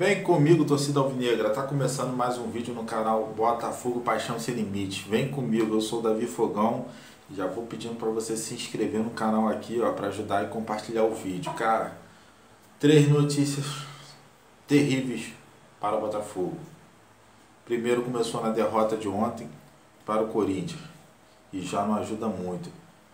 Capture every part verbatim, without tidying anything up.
Vem comigo, torcida alvinegra, tá começando mais um vídeo no canal Botafogo Paixão Sem Limite. Vem comigo, eu sou o Davi Fogão e já vou pedindo para você se inscrever no canal aqui, ó, para ajudar e compartilhar o vídeo. Cara, três notícias terríveis para o Botafogo. Primeiro começou na derrota de ontem para o Corinthians e já não ajuda muito.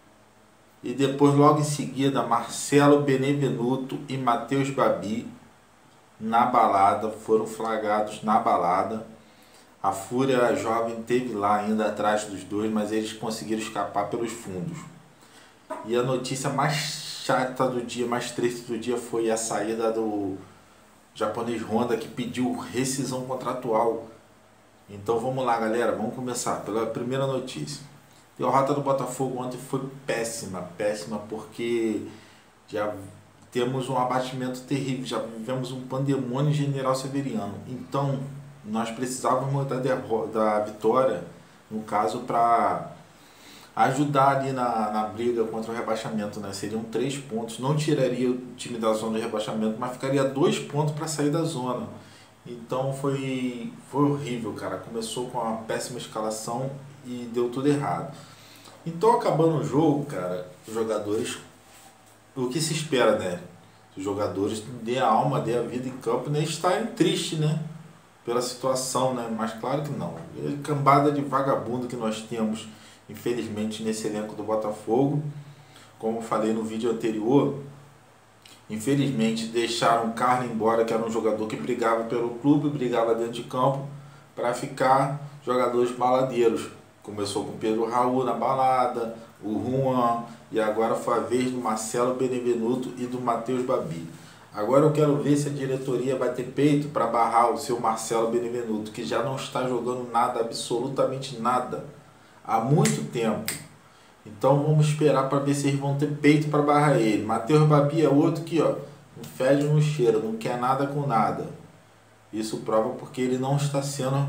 E depois, logo em seguida, Marcelo Benevenuto e Matheus Babi na balada, foram flagrados na balada. A Fúria Jovem teve lá ainda atrás dos dois, mas eles conseguiram escapar pelos fundos. E a notícia mais chata do dia, mais triste do dia, foi a saída do japonês Honda, que pediu rescisão contratual. Então vamos lá, galera, vamos começar pela primeira notícia. A derrota do Botafogo ontem foi péssima, péssima, porque já temos um abatimento terrível, já vivemos um pandemônio General Severiano. Então, nós precisávamos da, da vitória, no caso, para ajudar ali na, na briga contra o rebaixamento, né? Seriam três pontos, não tiraria o time da zona de rebaixamento, mas ficaria dois pontos para sair da zona. Então foi, foi horrível, cara. Começou com uma péssima escalação e deu tudo errado. Então, acabando o jogo, cara, os jogadores, o que se espera, né? Os jogadores dê a alma, dê a vida em campo, né? Estarem tristes, né? Pela situação, né? Mas claro que não. É cambada de vagabundo que nós temos, infelizmente, nesse elenco do Botafogo. Como eu falei no vídeo anterior, infelizmente deixaram o Carlos embora, que era um jogador que brigava pelo clube, brigava dentro de campo, para ficar jogadores baladeiros. Começou com o Pedro Raul na balada, o Juan, e agora foi a vez do Marcelo Benevenuto e do Matheus Babi. Agora eu quero ver se a diretoria vai ter peito para barrar o seu Marcelo Benevenuto, que já não está jogando nada, absolutamente nada, há muito tempo. Então vamos esperar para ver se eles vão ter peito para barrar ele. Matheus Babi é outro que, ó, não fede, não cheira, não quer nada com nada. Isso prova porque ele não está sendo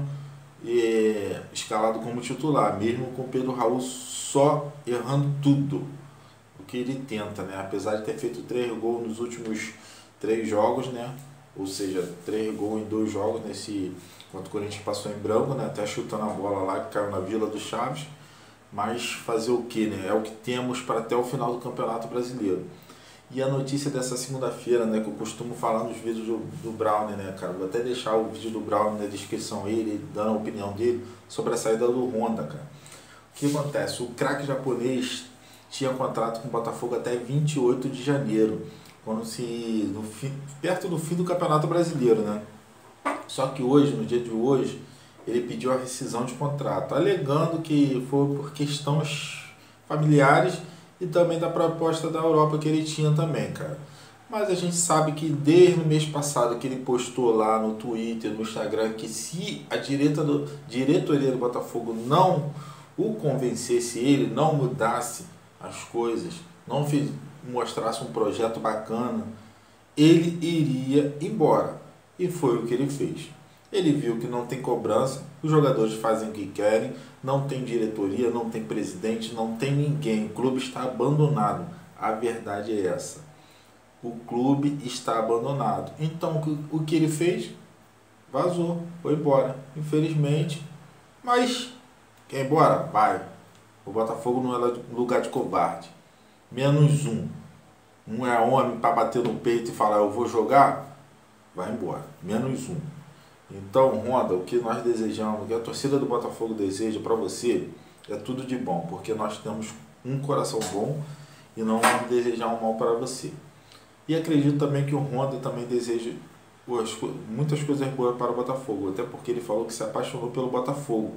é, escalado como titular, mesmo com o Pedro Raul só errando tudo o que ele tenta, né? Apesar de ter feito três gols nos últimos três jogos, né? Ou seja, três gols em dois jogos, nesse quando o Corinthians passou em branco, né? Até chutando a bola lá que caiu na Vila do Chaves. Mas fazer o que, né? É o que temos para até o final do Campeonato Brasileiro. E a notícia dessa segunda-feira, né, que eu costumo falar nos vídeos do, do Brownie, né, cara? Vou até deixar o vídeo do Brownie na descrição, ele dando a opinião dele sobre a saída do Honda, cara. O que acontece? O craque japonês tinha contrato com o Botafogo até vinte e oito de janeiro, quando se, no fim, perto do fim do Campeonato Brasileiro, né? Só que hoje, no dia de hoje, ele pediu a rescisão de contrato, alegando que foi por questões familiares e também da proposta da Europa que ele tinha também, cara. Mas a gente sabe que desde o mês passado que ele postou lá no Twitter, no Instagram, que se a direta do, diretoria do Botafogo não o convencesse, ele não mudasse as coisas, não fez, mostrasse um projeto bacana, ele iria embora. E foi o que ele fez. Ele viu que não tem cobrança, os jogadores fazem o que querem, não tem diretoria, não tem presidente, não tem ninguém. O clube está abandonado. A verdade é essa. O clube está abandonado. Então, o que ele fez? Vazou, foi embora. Infelizmente. Mas, quer ir embora? Vai. O Botafogo não é lugar de covarde. Menos um. Um é homem para bater no peito e falar, eu vou jogar? Vai embora. Menos um. Então, Honda, o que nós desejamos, o que a torcida do Botafogo deseja para você é tudo de bom, porque nós temos um coração bom e não vamos desejar um mal para você. E acredito também que o Honda também deseja muitas coisas boas para o Botafogo, até porque ele falou que se apaixonou pelo Botafogo.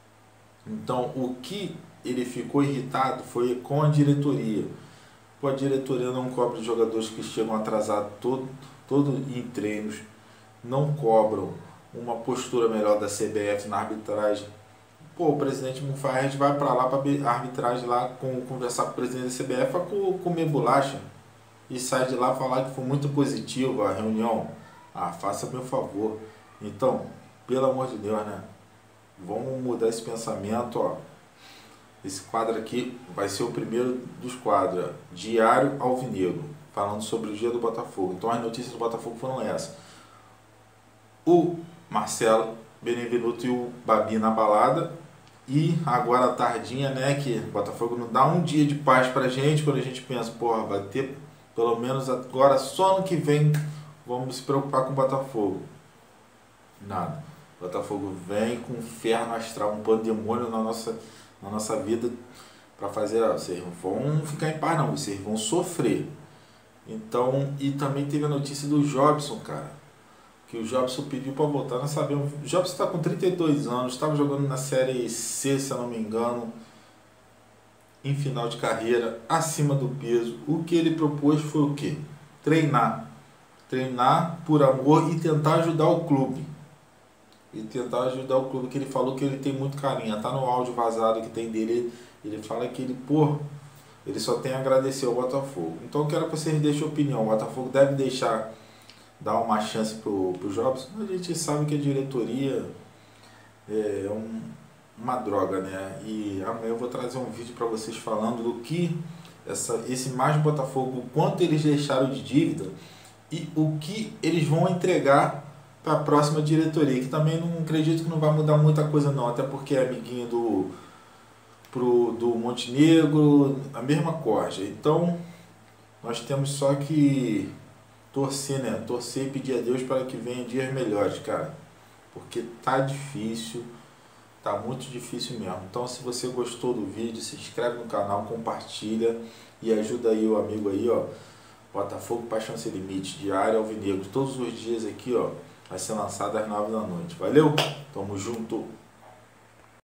Então, o que ele ficou irritado foi com a diretoria. Pô, a diretoria não cobra jogadores que chegam atrasados todo, todo em treinos, não cobram uma postura melhor da C B F na arbitragem. Pô, o presidente Mufarrez vai para lá para a arbitragem lá, com, conversar com o presidente da C B F para comer bolacha e sai de lá falar que foi muito positivo a reunião. Ah, faça meu favor. Então, pelo amor de Deus, né? Vamos mudar esse pensamento, ó. Esse quadro aqui vai ser o primeiro dos quadros, ó. Diário Alvinegro, falando sobre o dia do Botafogo. Então as notícias do Botafogo foram essas. o Marcelo Benevenuto e o Babi na balada. E agora a tardinha, né, que o Botafogo não dá um dia de paz pra gente, quando a gente pensa, porra, vai ter pelo menos agora, só no que vem, vamos se preocupar com o Botafogo. Nada. O Botafogo vem com um inferno astral, um pandemônio na nossa, na nossa vida para fazer, ó, vocês não vão ficar em paz não, vocês vão sofrer. Então, e também teve a notícia do Jobson, cara, que o Jobson pediu para voltar, nós sabemos, o Jobson está com trinta e dois anos, estava jogando na Série C, se eu não me engano, em final de carreira, acima do peso. O que ele propôs foi o quê? Treinar. Treinar por amor e tentar ajudar o clube. E tentar ajudar o clube, que ele falou que ele tem muito carinho. Tá no áudio vazado que tem dele, ele fala que ele, pô, ele só tem a agradecer ao Botafogo. Então eu quero que vocês deixem opinião. O Botafogo deve deixar, dar uma chance pro, pro Jobson. A gente sabe que a diretoria é um, uma droga, né? E amanhã eu vou trazer um vídeo para vocês falando do que essa, esse mais Botafogo, o quanto eles deixaram de dívida e o que eles vão entregar para a próxima diretoria, que também não acredito que não vai mudar muita coisa não, até porque é amiguinho do, pro, do Montenegro, a mesma corja. Então nós temos só que torcer, né? Torcer e pedir a Deus para que venham dias melhores, cara, porque tá difícil, tá muito difícil mesmo. Então, se você gostou do vídeo, se inscreve no canal, compartilha e ajuda aí o amigo aí, ó. Botafogo Paixão Sem Limite, diário alvinegro, todos os dias aqui, ó, vai ser lançado às nove da noite. Valeu? Tamo junto!